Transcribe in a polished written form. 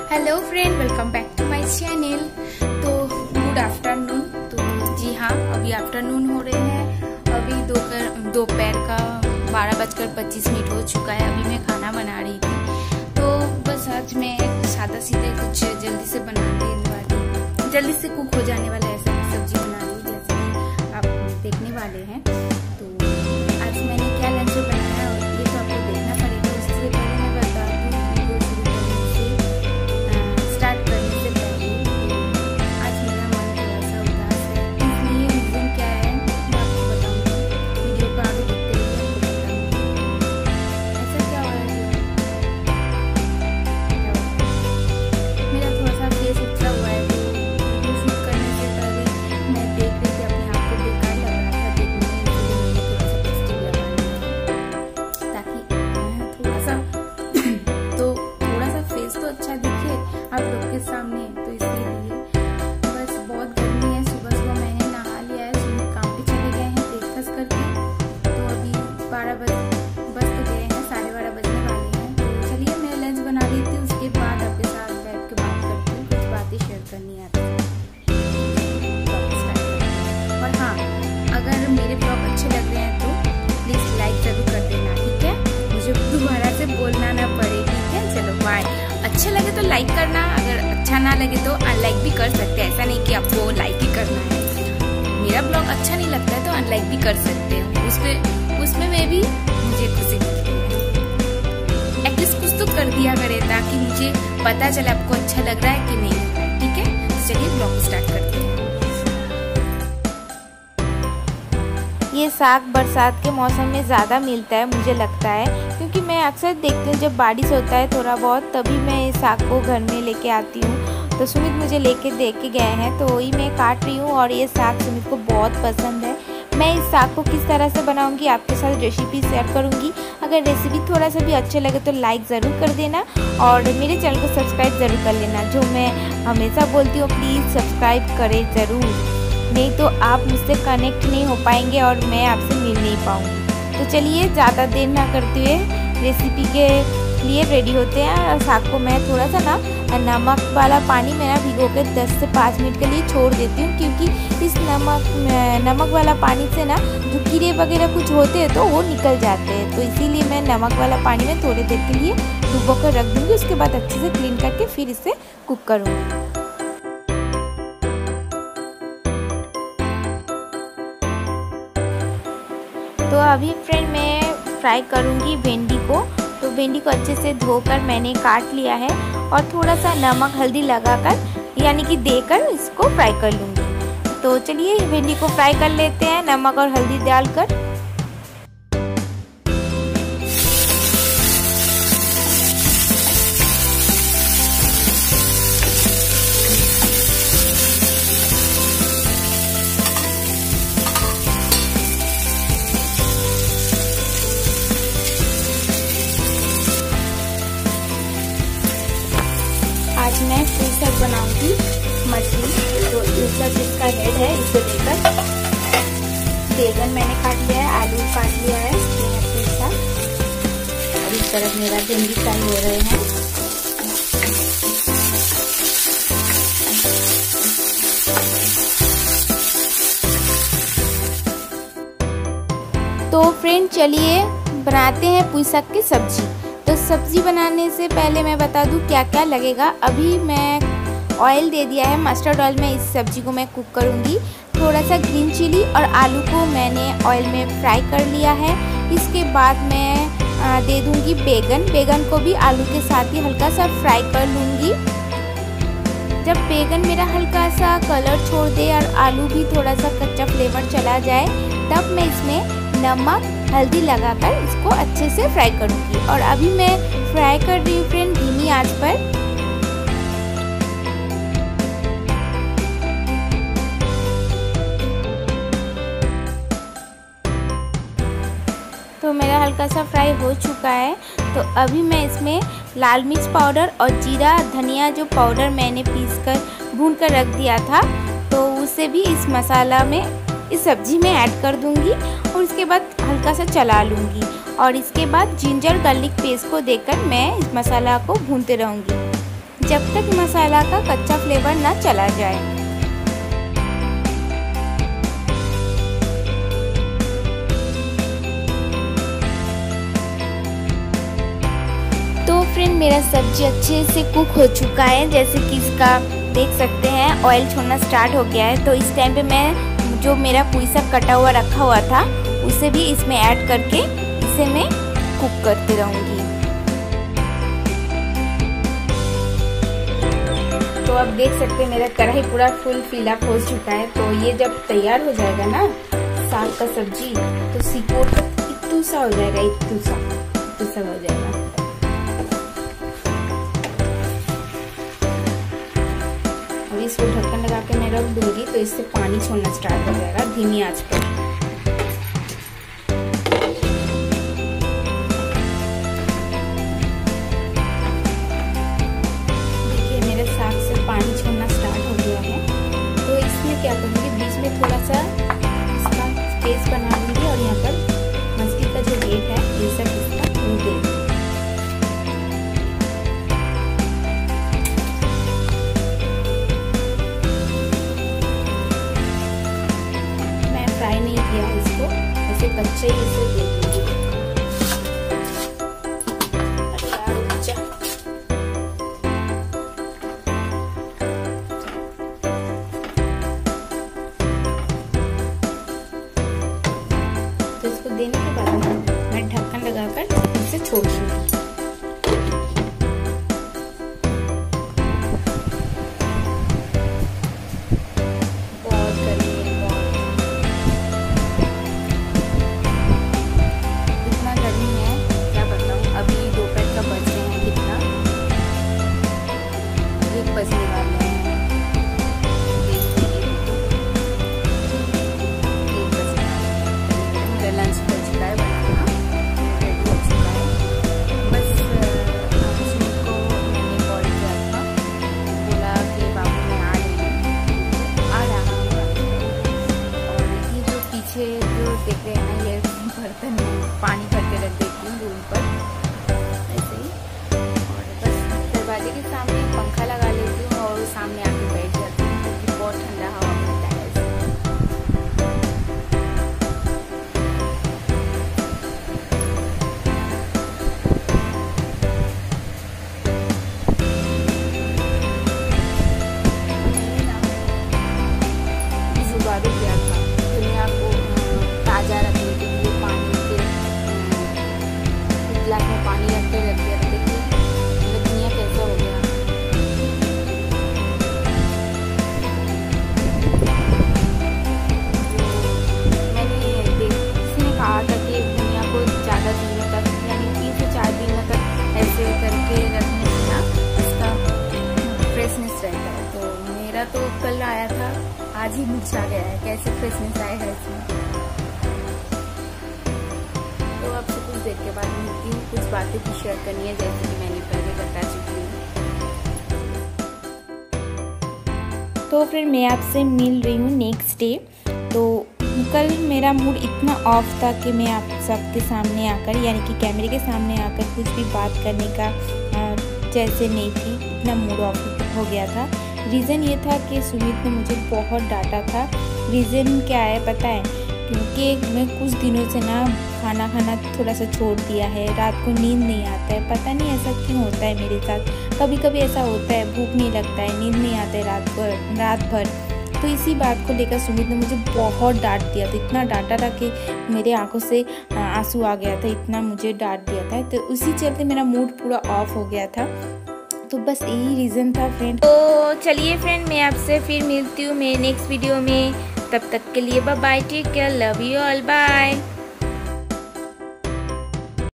Hello friend, welcome back to my channel. तो good afternoon. तो जी हाँ, अभी आफ्टरनून हो रहे हैं। अभी दोपहर का 12:25 हो चुका है। अभी मैं खाना बना रही थी। तो बस आज मैं सादा सीधे कुछ जल्दी से बनाने वाली, जल्दी से कुक हो जाने वाला ऐसा सब्जी बना रही हूँ, जैसे कि आप देखने वाले हैं। तो आज मैंने क्या लंच बनाया और ये तो आपको देखना पड़ेगा। उससे पहले मैं बता दूँ, वीडियो शुरू करने से स्टार्ट करने से पहले आज मेरा मन थोड़ा सा उदास है। इसलिए रीज़न क्या है मैं आपको बताऊँगी। वीडियो को आगे देखते हुए आपको बताऊँगी ऐसा क्या हो रहा है। मेरा थोड़ा सा फेस उछला हुआ है। तो वीडियो शूट करने से पहले मैं देख रही थी, अपने आप को बेकार लग रहा था देखने में, इसलिए मैंने थोड़ा सा टेस्टी लगा लिया ताकि थोड़ा सा तो थोड़ा सा फेस तो अच्छा दिखे आप लोग के सामने। तो इसीलिए बस बहुत गर्मी है। सुबह सुबह मैंने नहा लिया है, सुबह काम पे चले गए हैं ब्रेकफास्ट करके। तो अभी 12 बज तो गए हैं, 12:30 बजने वाले हैं। तो चलिए मैं लंच बना लेती हूँ, उसके बाद आपके साथ बैठ के बात करती हूँ, कुछ बातें शेयर करनी है आपसे। और हाँ, अगर मेरे ब्लॉग अच्छे लग रहे हैं तो प्लीज़ लाइक जरूर कर देना, ठीक है? मुझे दोबारा से बोलना ना पड़े, ठीक है? चलो बाय। अच्छे लगे तो लाइक करना, अगर अच्छा ना लगे तो अनलाइक भी कर सकते हैं। ऐसा नहीं कि आपको लाइक ही करना है। मेरा ब्लॉग अच्छा नहीं लगता है तो अनलाइक भी कर सकते हैं, उसमें मैं भी मुझे खुशी मिलती है। एटलीस्ट कुछ तो कर दिया करे ताकि मुझे पता चले आपको अच्छा लग रहा है कि नहीं लग रहा है, ठीक है? तो चलिए ब्लॉग स्टार्ट करते हैं। ये साग बरसात के मौसम में ज़्यादा मिलता है मुझे लगता है, क्योंकि मैं अक्सर देखती हूँ जब बारिश होता है थोड़ा बहुत, तभी मैं इस साग को घर में लेके आती हूँ। तो सुमित मुझे लेके देख के गए हैं, तो वही मैं काट रही हूँ। और ये साग सुमित को बहुत पसंद है। मैं इस साग को किस तरह से बनाऊँगी आपके साथ रेसिपी शेयर करूँगी। अगर रेसिपी थोड़ा सा भी अच्छे लगे तो लाइक ज़रूर कर देना और मेरे चैनल को सब्सक्राइब ज़रूर कर लेना। जो मैं हमेशा बोलती हूँ, प्लीज़ सब्सक्राइब करें ज़रूर, नहीं तो आप मुझसे कनेक्ट नहीं हो पाएंगे और मैं आपसे मिल नहीं पाऊँगी। तो चलिए ज़्यादा देर ना करते हुए रेसिपी के लिए रेडी होते हैं। और साग को मैं थोड़ा सा ना नमक वाला पानी में ना भिगो के 10 से 5 मिनट के लिए छोड़ देती हूँ, क्योंकि इस नमक वाला पानी से ना जो कीड़े वगैरह कुछ होते हैं तो वो निकल जाते हैं। तो इसीलिए मैं नमक वाला पानी में थोड़ी देर के लिए डुबो कर रख दूँगी। उसके बाद अच्छे से क्लीन करके फिर इसे कुक करूँगी। तो अभी फ्रेंड मैं फ्राई करूँगी भिंडी को। तो भिंडी को अच्छे से धोकर मैंने काट लिया है और थोड़ा सा नमक हल्दी लगाकर यानी कि देकर इसको फ्राई कर लूँगी। तो चलिए भिंडी को फ्राई कर लेते हैं नमक और हल्दी डालकर। आज मैं पुई बनाऊंगी मछली। तो इसका जिसका हेड है इसे लेकर बैगन मैंने काट लिया है, आलू काट लिया है के साथ। और इस तरफ मेरा भिंडी फ्राई हो रहे हैं। तो फ्रेंड चलिए बनाते हैं पुई साग की सब्जी। तो सब्जी बनाने से पहले मैं बता दूं क्या क्या लगेगा। अभी मैं ऑयल दे दिया है, मस्टर्ड ऑयल में इस सब्जी को मैं कुक करूंगी। थोड़ा सा ग्रीन चिली और आलू को मैंने ऑयल में फ्राई कर लिया है। इसके बाद मैं दे दूंगी बैगन को भी आलू के साथ ही हल्का सा फ्राई कर लूँगी। जब बैगन मेरा हल्का सा कलर छोड़ दे और आलू भी थोड़ा सा कच्चा फ्लेवर चला जाए, तब मैं इसमें नमक हल्दी लगाकर इसको अच्छे से फ्राई करूँगी। और अभी मैं फ्राई कर रही हूँ फ्रेंड धीमी आंच पर। तो मेरा हल्का सा फ्राई हो चुका है। तो अभी मैं इसमें लाल मिर्च पाउडर और जीरा धनिया जो पाउडर मैंने पीस कर भून कर रख दिया था, तो उसे भी इस मसाला में इस सब्जी में ऐड कर दूंगी और उसके बाद हल्का सा चला लूँगी। और इसके बाद जिंजर गार्लिक पेस्ट को देकर मैं इस मसाला को भूनते रहूँगी। जब तक मसाला का कच्चा फ्लेवर ना चला जाए। तो फ्रेंड मेरा सब्जी अच्छे से कुक हो चुका है, जैसे कि इसका देख सकते हैं ऑयल छोड़ना स्टार्ट हो गया है। तो इस टाइम पे मैं जो मेरा पुई साग कटा हुआ रखा हुआ था उसे भी इसमें ऐड करके इसे मैं कुक करती रहूँगी। तो अब देख सकते हैं मेरा कढ़ाई पूरा फुल फिलअप हो चुका है। तो ये जब तैयार हो जाएगा ना साग का सब्जी, तो सिकोड़ इत्तू सा हो जाएगा, इत्तू सा हो जाएगा। अब इसको ढक्कन लगा के मैं रख दूंगी, तो इससे पानी छोड़ना स्टार्ट हो जाएगा धीमी आंच पर। देखिए मेरे साग से पानी छोड़ना स्टार्ट हो गया है। तो इसमें क्या करूँगी, बीच में थोड़ा सा इसका स्पेस बना लूँगी और यहाँ पर मछली का जो वेट है ये सब इसका दे दूँगी। फ्राई नहीं किया इसको, ऐसे कच्चे ही इसे दे दूंगी। तो इसको देने के बाद मैं ढक्कन लगाकर इसे छोड़ दूंगी। जो देख रहे हैं ना, ये बर्तन में पानी भर के रख देती हूँ रूम पर ऐसे ही, और बस दरवाजे के सामने पंखा लगा लेती हूँ और सामने आके बैठ जाती हूँ क्योंकि बहुत ठंडा हवा मिलता है। जुगाड़ू किया था दुनिया को ताज़ा रखने के लिए, पानी के गिलास में पानी रखते रखते देखिए दुनिया कैसा हो गया। मैंने किसी ने कहा था कि दुनिया को ज़्यादा दिनों तक, यानी 3 से 4 दिनों तक ऐसे करके रखने से ना इसका फ्रेशनेस रहता है। तो मेरा तो कल आया था, आज ही मुरझा गया है, कैसे फ्रेशनेस आएगा इसमें। तो अब से कुछ देर के बाद मिलती हूँ, कुछ बातें भी शेयर करनी है जैसे कि मैंने पहले बता चुकी हूँ। तो फिर मैं आपसे मिल रही हूँ नेक्स्ट डे। तो कल मेरा मूड इतना ऑफ था कि मैं आप सबके सामने आकर, यानी कि कैमरे के सामने आकर कुछ भी बात करने का जैसे नहीं थी, इतना मूड ऑफ हो गया था। रीज़न ये था कि सुमित ने मुझे बहुत डांटा था। रीज़न क्या है पता है, क्योंकि मैं कुछ दिनों से ना खाना खाना थोड़ा सा छोड़ दिया है, रात को नींद नहीं आता है, पता नहीं ऐसा क्यों होता है मेरे साथ। कभी कभी ऐसा होता है, भूख नहीं लगता है, नींद नहीं आता है रात भर। तो इसी बात को लेकर सुमित ने मुझे बहुत डांट दिया था, इतना डांटा था कि मेरे आंखों से आंसू आ गया था, इतना मुझे डांट दिया था। तो उसी चलते मेरा मूड पूरा ऑफ हो गया था। तो बस यही रीज़न था फ्रेंड। तो चलिए फ्रेंड, मैं आपसे फिर मिलती हूँ मेरे नेक्स्ट वीडियो में। तब तक के लिए bye bye, take care, love you all, bye.